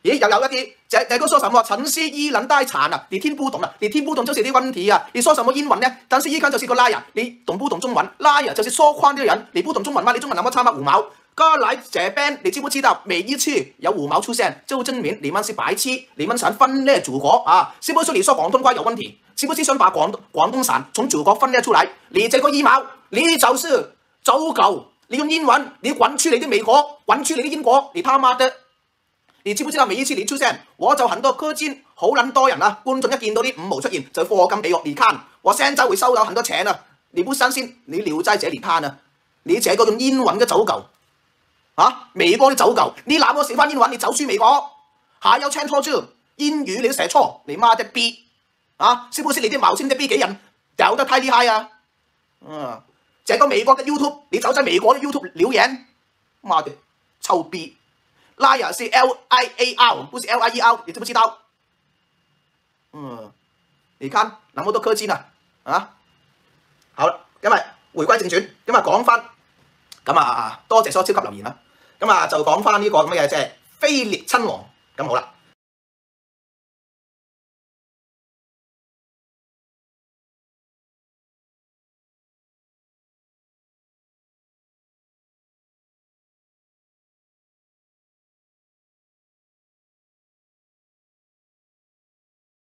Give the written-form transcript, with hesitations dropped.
咦，又有一啲這個說什麼城市依然待產啊，你聽不懂啊，你聽不懂就是啲問題啊，你說什麼英文呢？但是一看就是個拉人，你懂不懂中文？拉人就是說謊的人，你不懂中文嗎？你中文那麼差嗎？五毛。過來這邊，你知不知道每一次有五毛出現，就證明你們是白痴，你們想分裂祖國啊？是不是你說廣東話有問題？是不是想把廣東省從祖國分裂出來？你這個一毛，你就是走狗，你用英文，你滾去你的美國，滾去你的英國，你他媽的！你知不知道每一次你出現，我就很多氪金，好撚多人啊！觀眾一見到啲五毛出現就課金俾我，你看我現在會收到很多錢啊！你不相信，你留在這裡看啊！你這個用英文嘅走狗啊，美國的走狗，你那麼喜歡英文，你走去美國，還要簽錯字，英語你都寫錯，你媽的逼啊！是不是你啲毛線的逼給人屌得太厲害啊？這個美國的 YouTube， 你走在美國的 YouTube 留言，媽的臭逼！拉人是 LIAR， 不是 LIER， 你知不知道？你看那麼多氪金啊！好啦，今日回歸正傳，今日講翻咁啊，多謝所有超級留言啦。咁啊就講翻呢個咁嘅即係飛列親王咁好啦。